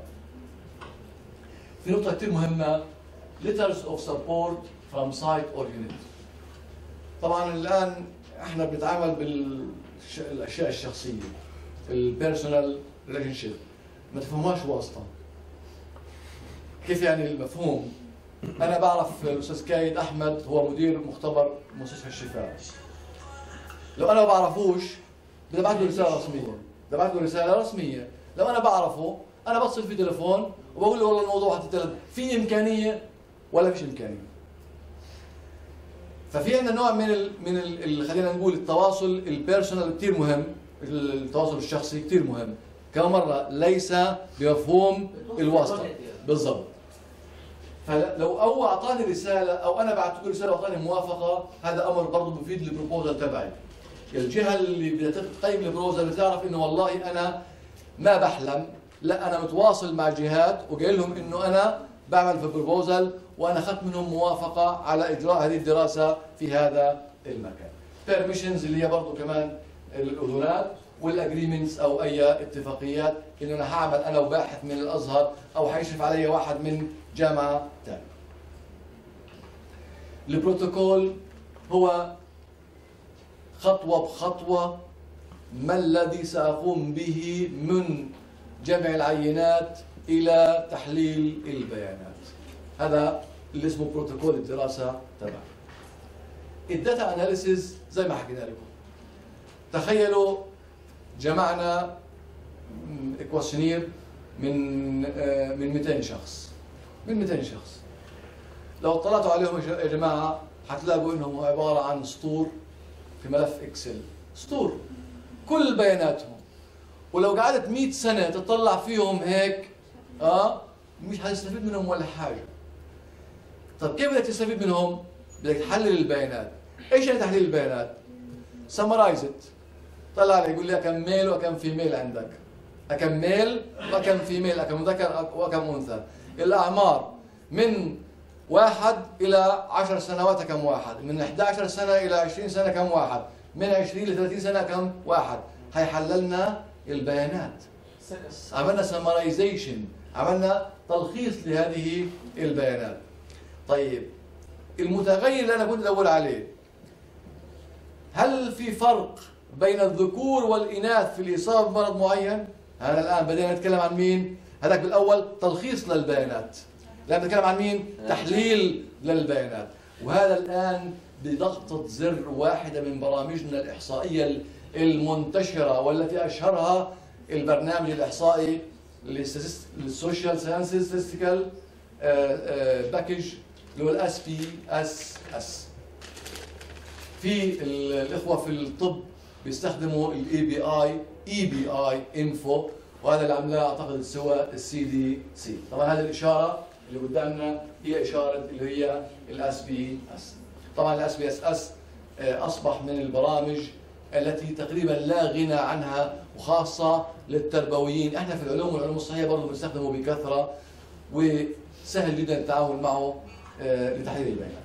A: في نقطه كثير مهمه، letters of support from site or unit. طبعا الان احنا بنتعامل بالاشياء الشخصيه، البيرسونال ريليشن شيب، ما تفهموهاش واسطه. كيف يعني المفهوم؟ انا بعرف الاستاذ كايد احمد هو مدير مختبر مستشفى الشفاء، لو انا ما بعرفوش بدي ابعث له رساله رسميه، بدي ابعث له رساله رسميه. لو انا بعرفه انا بتصل في تليفون وبقول له والله الموضوع حتى في امكانيه ولا فيش امكانيه. ففي عندنا نوع من ال من ال خلينا نقول التواصل البيرسونال كثير مهم، التواصل الشخصي كثير مهم، كمان مره ليس بمفهوم الواسطه بالضبط. فلو هو اعطاني رساله او انا بعثت له رساله واعطاني موافقه، هذا امر برضه بفيد البروبوزال تبعي. الجهه اللي بدها تقيم البروبوزال بتعرف انه والله انا ما بحلم، لا انا متواصل مع جهات وقايل لهم انه انا بعمل في بروبوزال وانا اخذت منهم موافقه على اجراء هذه الدراسه في هذا المكان. بيرميشنز اللي هي برضه كمان الاذونات، والاجريمنتس او اي اتفاقيات انه انا هعمل انا وباحث من الازهر او حيشرف علي واحد من جامعه ثانيه. البروتوكول هو خطوه بخطوه ما الذي ساقوم به من جمع العينات الى تحليل البيانات. هذا اللي اسمه بروتوكول الدراسه تبعي. الداتا اناليسيز زي ما حكينا لكم. تخيلوا جمعنا اكواشنير من من مئتين شخص، من مئتين شخص. لو اطلعتوا عليهم يا جماعه حتلاقوا انهم عباره عن سطور في ملف اكسل سطور كل بياناتهم، ولو قعدت مئة سنة تطلع فيهم هيك اه مش هتستفيد منهم ولا حاجة. طب كيف بدك تستفيد منهم؟ بدك تحلل البيانات. ايش يعني تحليل البيانات؟ سمرايز ات، طلع لي يقول لي كم ميل وكم فيميل عندك، كم ميل وكم فيميل، كم ذكر وكم انثى، الاعمار من واحد الى عشر سنوات كم واحد، من إحدى عشرة سنة الى عشرين سنة كم واحد، من عشرين ل ثلاثين سنة كم واحد. هي حللنا البيانات، عملنا سمرايزيشن، عملنا تلخيص لهذه البيانات. طيب المتغير اللي انا كنت ادور عليه، هل في فرق بين الذكور والاناث في الاصابه بمرض معين؟ هذا الان بدينا نتكلم عن مين؟ هذاك بالاول تلخيص للبيانات، الان نتكلم عن مين؟ تحليل للبيانات. وهذا الان بضغطه زر واحده من برامجنا الاحصائيه المنتشره والتي اشهرها البرنامج الاحصائي للسوشيال ساينسز ستاتستيكال باكج اللي هو الاس بي اس اس. في الاخوه في الطب بيستخدموا الاي بي اي اي بي اي انفو، وهذا اللي عملاه اعتقد سوى السي دي سي. طبعا هذه الاشاره اللي قدامنا هي اشاره اللي هي الاس بي اس. طبعا الاس بي اس اس اصبح من البرامج التي تقريبا لا غنى عنها، وخاصه للتربويين. احنا في العلوم والعلوم الصحيه برضه بنستخدمه بكثره، وسهل جدا التعامل معه لتحليل البيانات.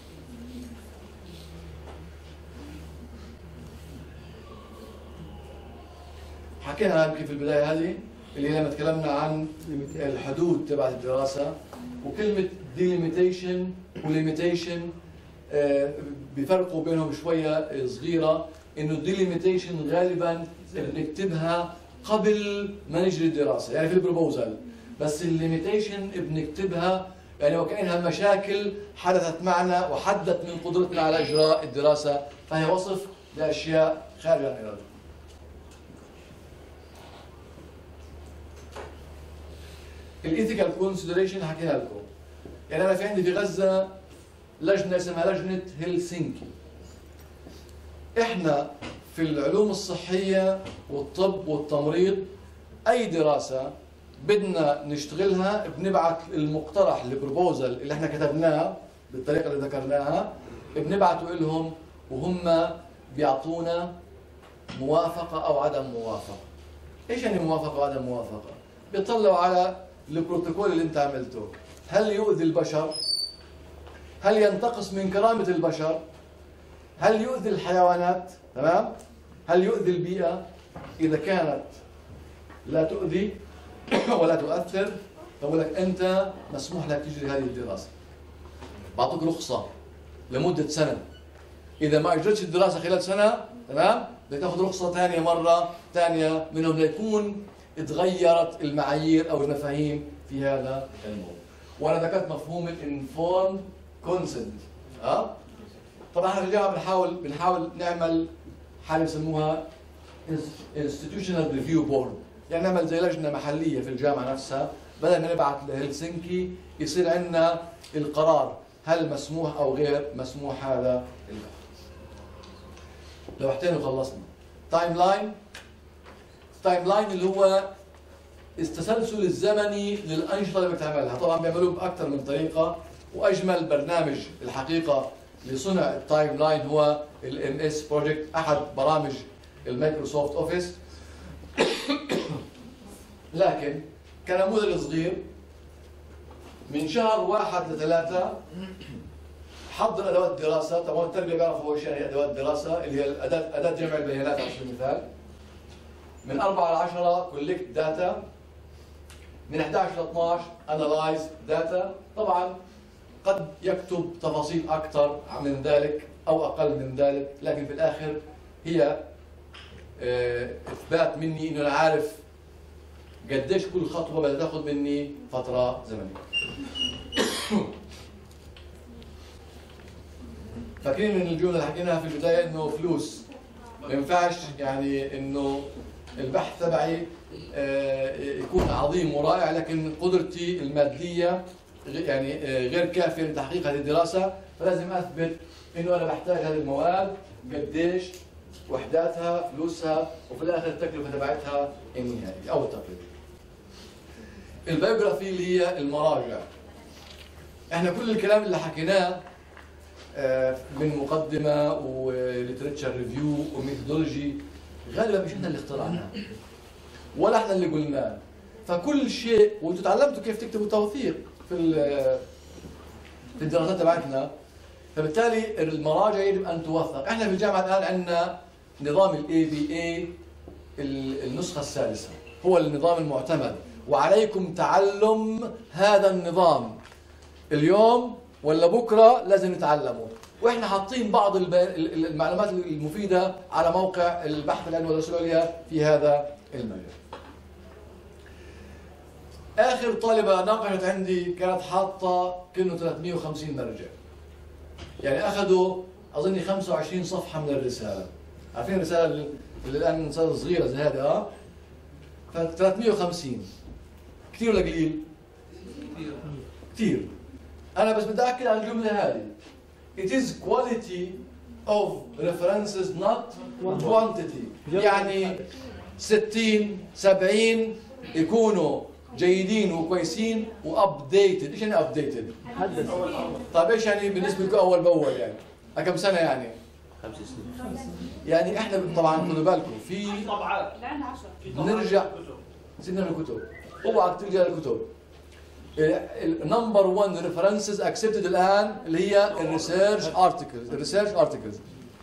A: حكينا يمكن في البدايه هذه اللي لما تكلمنا عن الحدود تبع الدراسه، وكلمه ديليميتيشن وليميتيشن بفرقوا بينهم شويه صغيره، انه الديليميتيشن غالبا بنكتبها قبل ما نجري الدراسه، يعني في البروبوزال، بس الليميتيشن بنكتبها يعني وكأنها مشاكل حدثت معنا وحدت من قدرتنا على اجراء الدراسه، فهي وصف لاشياء خارج عن ارادتنا. الايثيكال كونسيدريشن حكينا لكم. يعني انا في عندي في غزه لجنه اسمها لجنه هلسنكي. احنا في العلوم الصحيه والطب والتمريض اي دراسه بدنا نشتغلها بنبعث المقترح البروبوزل اللي احنا كتبناه بالطريقه اللي ذكرناها، بنبعثه لهم وهم بيعطونا موافقه او عدم موافقه. ايش يعني موافقه وعدم موافقه؟ بيطلعوا على البروتوكول اللي انت عملته، هل يؤذي البشر؟ هل ينتقص من كرامة البشر؟ هل يؤذي الحيوانات؟ تمام؟ هل يؤذي البيئة؟ إذا كانت لا تؤذي ولا تؤثر بقول لك أنت مسموح لك تجري هذه الدراسة. بعطيك رخصة لمدة سنة. إذا ما أجرتش الدراسة خلال سنة، تمام؟ بدك تاخذ رخصة ثانية مرة ثانية منهم ليكون تغيرت المعايير او المفاهيم في هذا الموضوع. وانا ذكرت مفهوم الانفورم كونسنت. اه طبعا احنا في الجامعه بنحاول بنحاول نعمل حاجه بسموها انستتيوشنال ريفيو بورد، يعني نعمل زي لجنه محليه في الجامعه نفسها، بدل ما نبعث لهلسنكي يصير عندنا القرار هل مسموح او غير مسموح هذا البحث. لوحتين وخلصنا. تايم لاين. تايم لاين اللي هو التسلسل الزمني للانشطه اللي بتعملها، طبعا بيعملوه باكثر من طريقه، واجمل برنامج الحقيقه لصنع التايم لاين هو الام اس بروجكت، احد برامج المايكروسوفت اوفيس. لكن كنموذج صغير من شهر واحد لثلاثه حضر ادوات دراسه، طبعا التربيه بيعرفوا اول شيء هي ادوات دراسه اللي هي الاداه اداه جمع البيانات على سبيل المثال. من أربعة ل عشرة كولكت داتا، من إحدى عشر ل اثني عشر انالايز داتا. طبعا قد يكتب تفاصيل اكثر من ذلك او اقل من ذلك، لكن في الاخر هي اثبات مني انه انا عارف قديش كل خطوه بدها تاخذ مني فتره زمنيه. فاكرين من الجمله اللي حكيناها في البدايه انه فلوس ما ينفعش، يعني انه البحث تبعي يكون عظيم ورائع لكن قدرتي الماديه يعني غير كافيه لتحقيق هذه الدراسه، فلازم اثبت انه انا بحتاج هذه المواد قديش وحداتها، فلوسها، وفي الاخر التكلفه تبعتها النهائيه او التقليديه. البيوغرافي اللي هي المراجع. احنا كل الكلام اللي حكيناه من مقدمه وليتريتشر ريفيو وميثودولوجي غالبا مش احنا اللي اخترعناه ولا احنا اللي قلناه. فكل شيء وانتم تعلمتوا كيف تكتبوا توثيق في في الدراسات تبعتنا، فبالتالي المراجع يجب ان توثق. احنا في الجامعه الان عندنا نظام الاي بي اي النسخه السادسه هو النظام المعتمد، وعليكم تعلم هذا النظام اليوم ولا بكره لازم نتعلمه. واحنا حاطين بعض المعلومات المفيده على موقع البحث العلمي والدراسات العليا في هذا المجال. اخر طالبه ناقشت عندي كانت حاطه كأنه ثلاثمئة وخمسين مرجع، يعني اخذوا اظني خمسة وعشرين صفحه من الرساله. عارفين الرساله اللي الان رساله صغيره زي هذه اه ف ثلاثمئة وخمسين كثير ولا قليل؟
E: كثير
A: كثير. انا بس بدي اكد على الجمله هذه. It is quality of references not quantity. يعني ستين سبعين يكونوا جيدين وكويسين وابديتد. ايش يعني ابديتد؟
F: حدث.
A: طيب ايش يعني بالنسبه لكم اول باول يعني؟ كم سنه يعني؟
F: خمس سنين.
A: يعني احنا طبعا خذوا بالكم في
C: طبعات
B: لعنا عشرة.
A: نرجع سيبنا الكتب. اوعى ترجع للكتب. النمبر واحد ريفرنسز اكسبتد الان اللي هي الريسيرش ارتكلز، الريسيرش ارتكلز.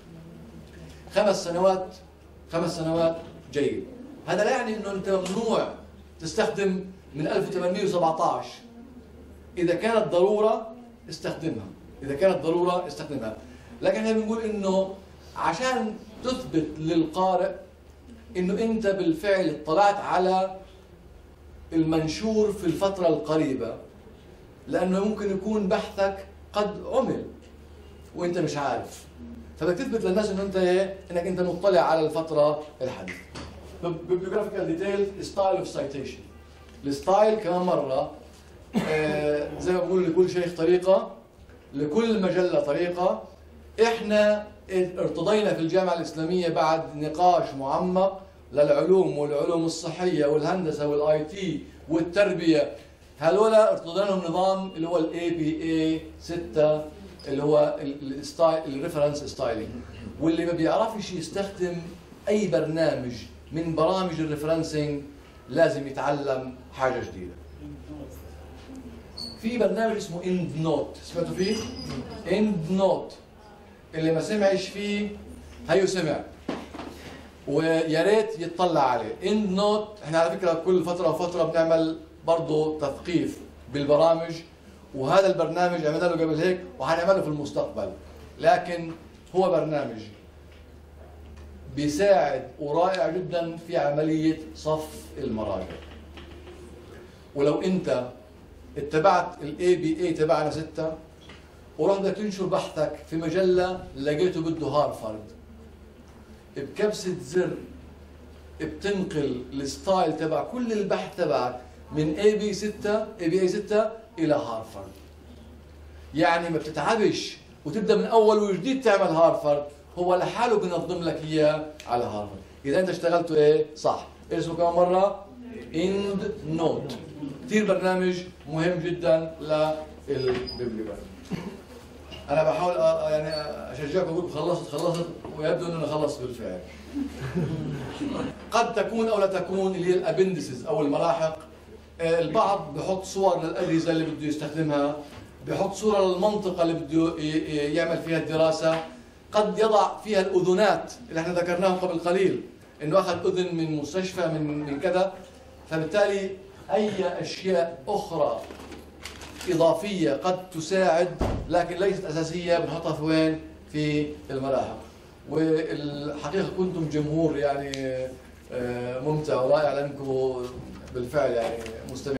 A: خمس سنوات خمس سنوات جيد. هذا لا يعني انه انت ممنوع تستخدم من ألف وثمانمئة وسبعة عشر. اذا كانت ضروره استخدمها، اذا كانت ضروره استخدمها. لكن احنا بنقول انه عشان تثبت للقارئ انه انت بالفعل اطلعت على المنشور في الفترة القريبة، لأنه ممكن يكون بحثك قد عمل وأنت مش عارف، فبدك تثبت للناس إنه أنت إيه؟ إنك أنت مطلع على الفترة الحديثة. bibliographical details style of citation. الستايل كمان مرة آه زي ما بقول لكل شيخ طريقة، لكل مجلة طريقة. إحنا ارتضينا في الجامعة الإسلامية بعد نقاش معمق للعلوم والعلوم الصحيه والهندسه والاي تي والتربيه، هذولا ارتضينا لهم نظام اللي هو الاي بي اي ستة اللي هو الستايل الريفرنس ستايلينج. واللي ما بيعرفش يستخدم اي برنامج من برامج الريفرنسنج لازم يتعلم حاجه جديده. في برنامج اسمه اند نوت، سمعتوا فيه؟ اند نوت اللي ما سمعش فيه هيو سمع، ويا ريت يتطلع عليه. اند نوت احنا على فكره كل فتره وفتره بنعمل برضه تثقيف بالبرامج، وهذا البرنامج عملنا له قبل هيك وحنعمله في المستقبل، لكن هو برنامج بيساعد ورائع جدا في عمليه صف المراجع. ولو انت اتبعت الاي بي اي تبعنا ستة ورحت بدك تنشر بحثك في مجله لقيته بده هارفارد، بكبسة زر بتنقل الستايل تبع كل البحث تبعك من اي بي ستة اي بي اي ستة الى هارفارد. يعني ما بتتعبش وتبدا من اول وجديد تعمل هارفارد، هو لحاله بينظم لك اياه على هارفارد. اذا انت اشتغلته ايه صح. اسمه كمان مره اند نوت. كثير برنامج مهم جدا للبيبليوغرافي. أنا بحاول يعني أشجعكم أقول خلصت خلصت ويبدو أننا خلص بالفعل. قد تكون أو لا تكون اللي هي الأبندسز أو الملاحق. البعض بحط صور للأجهزة اللي بده يستخدمها، بحط صورة للمنطقة اللي بده يعمل فيها الدراسة، قد يضع فيها الأذنات اللي احنا ذكرناهم قبل قليل، إنه أخذ أذن من مستشفى من من كذا. فبالتالي أي أشياء أخرى إضافية قد تساعد لكن ليست أساسية بنحطها في وين؟ في الملاحق. والحقيقة كنتم جمهور يعني ممتع ورائع لأنكم بالفعل يعني مستمعين.